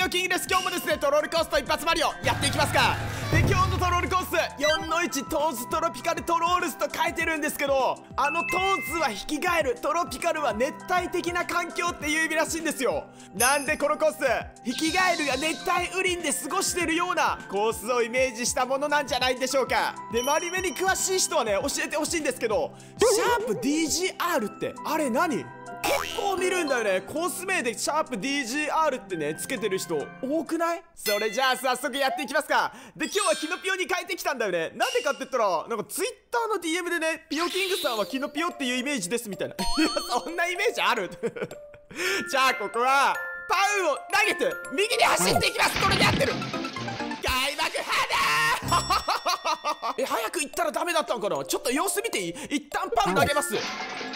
オキングです。今日もですねトロールコースと一発マリオやっていきますか。で今日のトロールコース4-1トーンズトロピカルトロールズと書いてるんですけど、トーンズは生き返る、トロピカルは熱帯的な環境っていう意味らしいんですよ。なんでこのコース生き返るが熱帯雨林で過ごしてるようなコースをイメージしたものなんじゃないんでしょうか。でマリメに詳しい人はね教えてほしいんですけど、シャープ DGR ってあれ何？結構見るんだよね。コース名でシャープ DGR ってねつけてる人多くない？それじゃあ早速やっていきますか。で今日はキノピオに変えてきたんだよね。なんでかって言ったらなんか Twitter の DM でねピオキングさんはキノピオっていうイメージですみたいな。いやそんなイメージある？じゃあここはパウを投げて右に走っていきます。これで合ってる。開幕花早く行ったらダメだったのかな。ちょっと様子見ていい？一旦パウ投げます。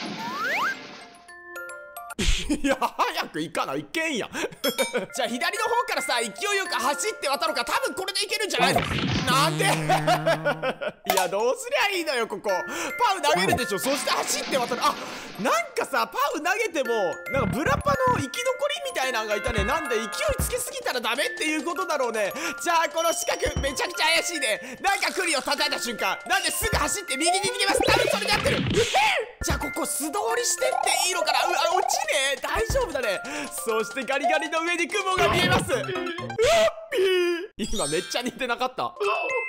いや早く行かないけんや。じゃあ左の方からさ勢いよく走って渡ろうか。多分これでいけるんじゃないの？なんで？いやどうすりゃいいのよ。ここパウ投げるでしょ。そして走って渡る。あ、なんかさパウ投げてもなんかブラパの生き残りみたいなのがいたね。なんで勢いつけすぎたらダメっていうことだろうね。じゃあこの四角めちゃくちゃ怪しいね。なんか来るよ叩いた瞬間。なんですぐ走って右に逃げます。多分それで合ってる。じゃあここ素通りしてっていいのかな。落ちね大丈夫だね。そしてガリガリの上に雲が見えます。今めっちゃ似てなかった。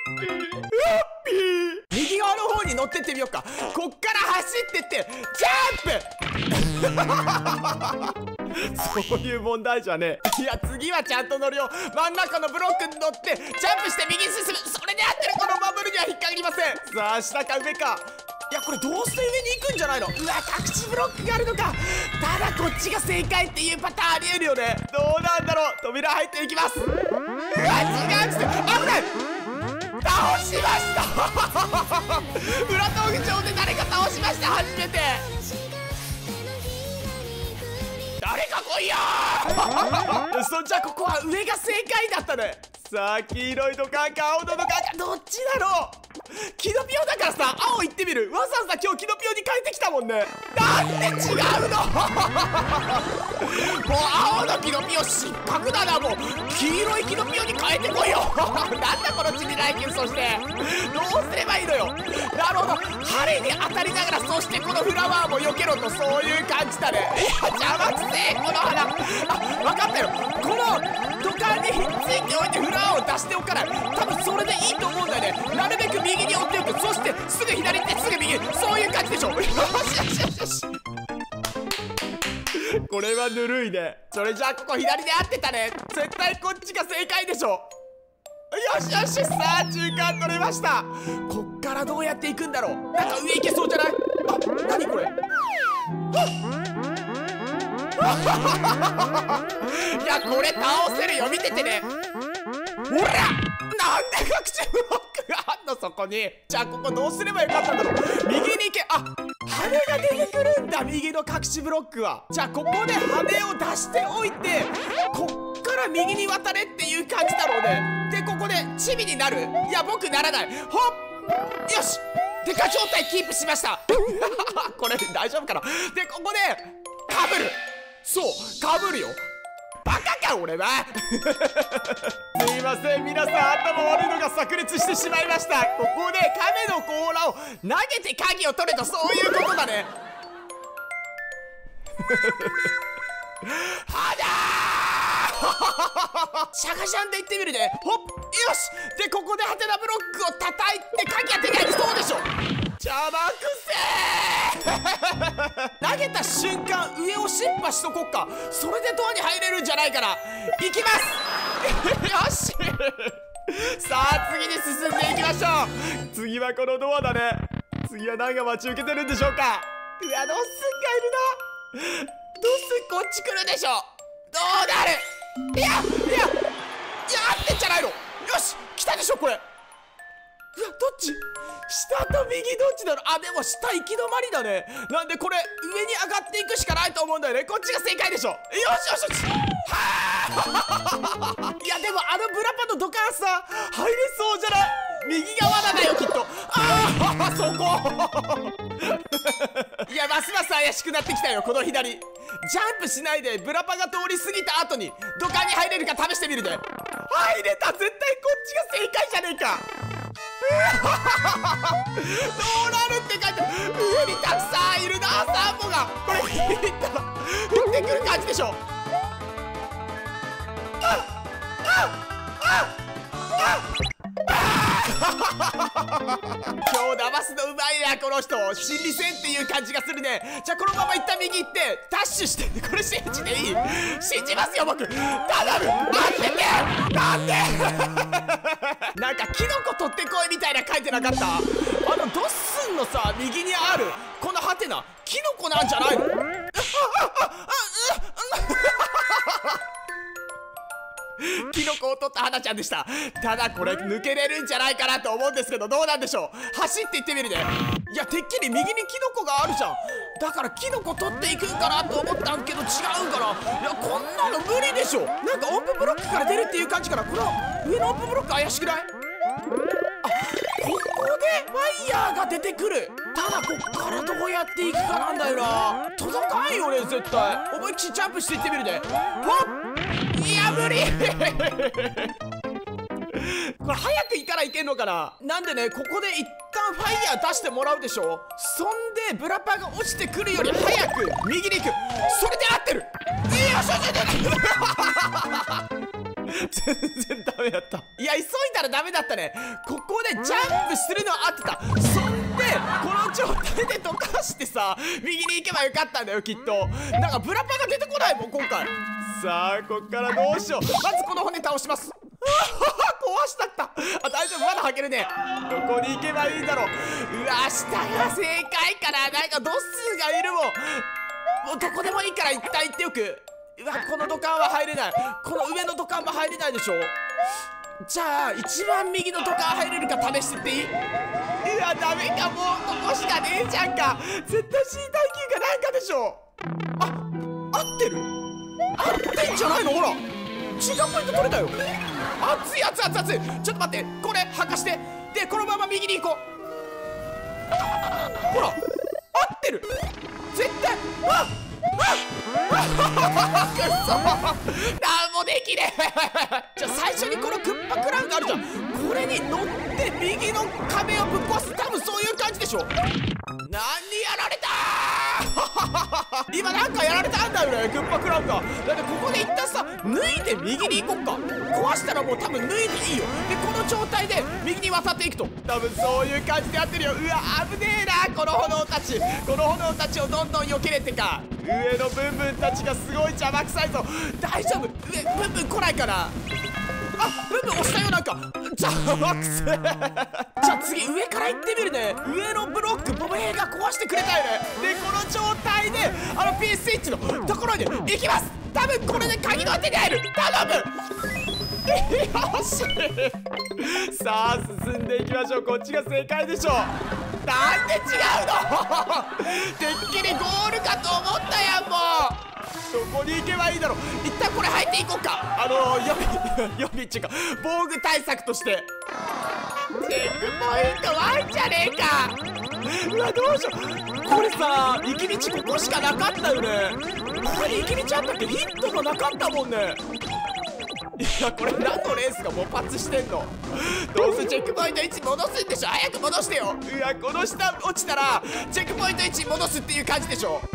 右側の方に乗ってってみようか。こっから走ってってジャンプ。そういう問題じゃねえ。いや次はちゃんと乗るよ。真ん中のブロックに乗ってジャンプして右に進む。それで合ってる。このバブルには引っかかりません。さあ下か上か。いやこれどうして上に行くんじゃないの。うわ隠しブロックがあるのか。ただこっちが正解っていうパターンありえるよね。どうなんだろう。扉入っていきます。うわ違う。ちょっと危ない。倒しました裏闘技場で誰か倒しました。初めて。誰か来いよーじゃあここは上が正解だったね。さあ黄色いのか青のかどっちだろう。キノピオだからさ青行ってみる。わざわざ今日キノピオに変えてきたもんね。なんで違うのもう青のキノピオ失格だな。もう黄色いキノピオに変えてこいよなんだこのチビライキュン。そしてどうすればいいのよ。なるほど針に当たりながらそしてこのフラワーも避けろとそういう感じだね。いや邪魔くせえこの花。あ分かったよ。この土管にひっついておいてフラワーを出しておかない。多分それでいいと思うんだよね。なるべく右に追っておく。そしてすぐ左行ってすぐ右。そういう感じでしょ。よしよしよしよしこれはぬるいね。それじゃあここ左で合ってたね。絶対こっちが正解でしょ。よしよし。さあ中間取れました。こっからどうやっていくんだろう。なんか上行けそうじゃない？あ、何これ。いやこれ倒せるよ。見ててね。ほらなんで隠しブロックがあんのそこに。じゃあここどうすればよかったんだろう。右に行け。あ羽が出てくるんだ右の隠しブロックは。じゃあここで羽を出しておいてこっから右に渡れっていう感じだろうね。でここでチビになる。いや僕ならない。ほっよしデカ状態キープしましたこれ大丈夫かな。でここでかぶる。そうかぶるよ。バカか俺はすいません皆さん頭悪いのが炸裂してしまいました。ここで亀の甲羅を投げて鍵を取れとそういうことだねはだーシャカシャンでいってみるね。ほっよし。でここでハテナブロックを叩いて鍵が手に入りそうでしょ。邪魔くせー投げた瞬間上をシッパしとこっか。それでドアに入れるんじゃないかな。行きますよしさあ次に進んでいきましょう。次はこのドアだね。次は何が待ち受けてるんでしょうか。うわドッスンがいるな。ドッスンこっち来るでしょ。どうなる。いや合ってんじゃないの。よし来たでしょこれ。うわどっち下と右どっちだろう。あでも下行き止まりだね。なんでこれ上に上がっていくしかないと思うんだよね。こっちが正解でしょ。よしよしよしはあいやでもブラパの土管さ入れそうじゃない。右側だよきっと。ああそこいや、ますます怪しくなってきたよこの左。ジャンプしないでブラパが通り過ぎた後に土管に入れるか試してみるで。入れた。絶対こっちが正解じゃねえか。どうなるって書いて、上にたくさんいるな、サンボが。これ引いたら降ってくる感じでしょ。今日騙すのうまいなこの人。心理戦っていう感じがするね。じゃあこのまま一旦右行ってダッシュして、これ信じていい？信じますよ僕。頼む、待ってて。なんでなんかキノコ取ってこいみたいな書いてなかった？ドッスンのさ右にあるこのハテナキノコなんじゃないの？キノコを取った花ちゃんでした。ただこれ抜けれるんじゃないかなと思うんですけど、どうなんでしょう。走っていってみるね。いや、てっきり右にキノコがあるじゃん。だからキノコ取っていくんかなと思ったんけど違うんかな。いや、こんなの無理でしょ。なんか音符ブロックから出るっていう感じかな。この上の音符ブロック怪しくない？あ、ここでファイヤーが出てくる。ただこっからどうやっていくかなんだよな。届かんよね絶対。思いっきりジャンプしていってみるで。わっ、いや無理これ早く行からいけんのかな。なんでね、ここで一旦ファイヤー出してもらうでしょ。そんでブラパーが落ちてくるより早く右に行く。それで合ってる。いや、全然ダメだった。いや、急いだらダメだったね。ここでジャンプするのは合ってた。そんでこの状態で溶かしてさ右に行けばよかったんだよきっと。なんかブラパーが出てこないもん今回。さあこっからどうしよう。まずこの骨倒します。壊したった。あ、大丈夫、まだ履けるね。どこに行けばいいんだろう。うわ、下が正解かな。なんかドッスーがいるもん。もうどこでもいいから一旦行っておく。うわ、この土管は入れない。この上の土管も入れないでしょ。じゃあ一番右の土管入れるか試してっていい？うわ、ダメか。もうここしかねえじゃんか。絶対 C 耐久かなんかでしょ。あ、合ってる？合ってんじゃないの。ほら、違うポイント取れたよ。熱い熱い熱い熱い。ちょっと待って、これ履かして。でこのまま右に行こう。ほら、合ってる絶対。あっくそ、なんもできねえじゃあ最初にこのクッパクラウンがあるじゃん。これに乗って右の壁をぶっ壊す。多分そういう感じでしょ。何にやられた今なんかやられたんだよね、クッパクラウンが。だってここで一旦さ脱いで右に行こっか。壊したらもう多分脱いでいいよ。でこの状態で右に渡っていくと多分そういう感じでやってるよ。うわ、危ねえなこの炎たち。この炎たちをどんどん避けれてか。上のブンブンたちがすごい邪魔くさいぞ。大丈夫？ブンブン来ないかな。あ、ブンブン押したよ。なんか邪魔くせえじゃあ次上から行ってみるね。上のブロックボベが壊してくれたよね。でこの状態でP スイッチのところに行きます。多分これで鍵の手に入る。頼むよしさあ進んでいきましょう。こっちが正解でしょ。なんで違うのてっきりゴールかと思ったやん。もうどこに行けばいいだろう。一旦これ入っていこうか。予備っていうか防具対策としてチェックポイントワンじゃねえか。うわ、どうしよう。これさ行き道ここしかなかったよね。これ行き道あったっけ？ヒントがなかったもんね。いや、これ何のレースが勃発してんの。どうせチェックポイント1戻すんでしょ。早く戻してよ。うわ、この下落ちたらチェックポイント1戻すっていう感じでしょ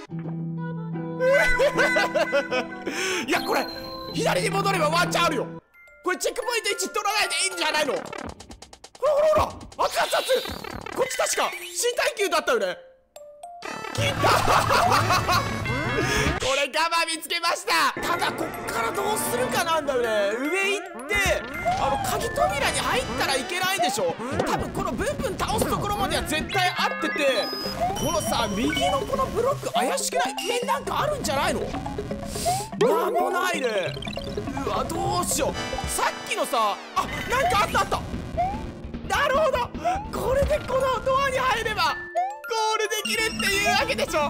いや、これ左に戻ればワンチャンあるよ。これチェックポイント1取らないでいいんじゃないの。ほらほらほら、熱々熱々。こっち確か C 耐久だったよね。切ったこれガマ見つけました。ただこっからどうするかなんだよね。上行って鍵扉に入ったらいけないんでしょ。多分このブンブン倒すところまでは絶対合ってて、このさ右のこのブロック怪しくない？上になんかあるんじゃないの？なんもないね。うわ、どうしよう。さっきのさ、あ、なんかあったあった。なるほど、これでこのドアに入ればゴールできるっていうわけでしょ。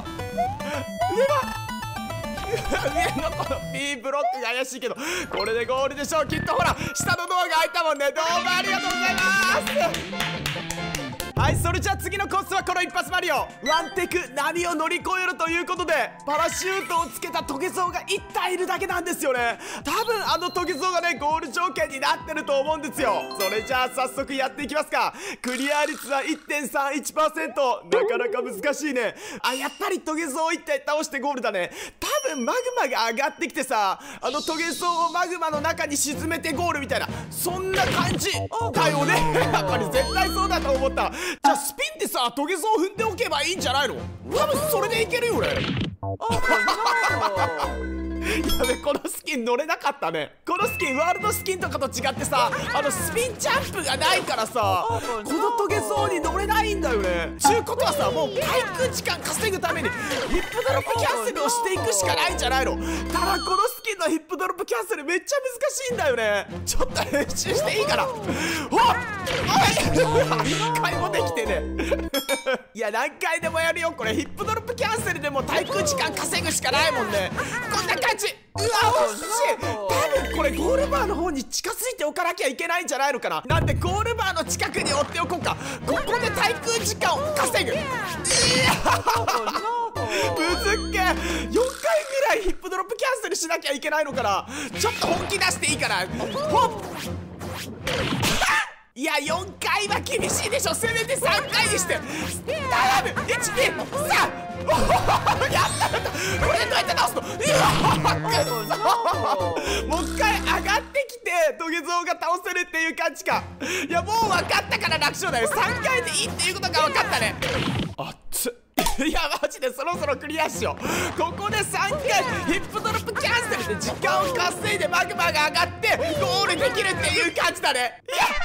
上のこの B ブロックが怪しいけどこれでゴールでしょうきっと。ほら下のドアが開いたもんね。どうもありがとうございます。 はい、それじゃあ次のコースはこの一発マリオ。ワンテク波を乗り越えるということで、パラシュートをつけたトゲゾウが1体いるだけなんですよね。多分あのトゲゾウがねゴール条件になってると思うんですよ。それじゃあ早速やっていきますか。クリア率は 1.31%。 なかなか難しいね。あ、やっぱりトゲゾウを1体倒してゴールだね。多分マグマが上がってきてさ、あのトゲゾウをマグマの中に沈めてゴールみたいな、そんな感じだよね。やっぱり絶対そうだと思った。じゃあスピンってさ、トゲゾウ踏んでおけばいいんじゃないの？多分それでいけるよね。やべ、このスキン乗れなかったね。このスキンワールドスキンとかと違ってさ、スピンジャンプがないからさ、このトゲゾウに乗れないんだよね。ちゅうことはさ、もう滞空時間稼ぐためにヒップドロップキャンセルをしていくしかないんじゃないの。ただこのスキンのヒップドロップキャンセルめっちゃ難しいんだよね。ちょっと練習していいかな。おっ1回もできてね。いや、何回でもやるよこれ。ヒップドロップキャンセルでも滞空時間稼ぐしかないもんね。こんな感じ。うわ、惜しい。多分これゴールバーの方に近づいておかなきゃいけないんじゃないのかな。なんでゴールバーの近くに追っておこうか。ここで滞空時間を稼ぐ。いやむずっけ。4回ぐらいヒップドロップキャンセルしなきゃいけないのかな。ちょっと本気出していいかな。ほっいや、4回は厳しいでしょ。せめて3回にして頼む。1、2、3。やったやった。これでどうやって倒すの。うわくっそ。もう一回上がってきてトゲゾウが倒せるっていう感じか。いや、もう分かったから楽勝だよ。3回でいいっていうことが分かったね。あっついや、マジでそろそろクリアしよう。ここで3回ヒップドロップキャンセルで時間を稼いでマグマが上がってゴールできるっていう感じだね。や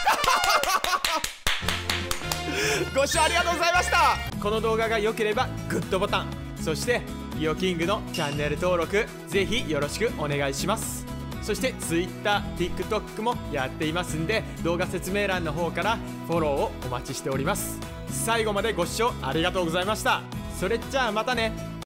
ったご視聴ありがとうございました。この動画が良ければグッドボタン、そしてリオキングのチャンネル登録ぜひよろしくお願いします。そして Twitter、TikTok もやっていますんで、動画説明欄の方からフォローをお待ちしております。最後までご視聴ありがとうございました。それじゃあまたね。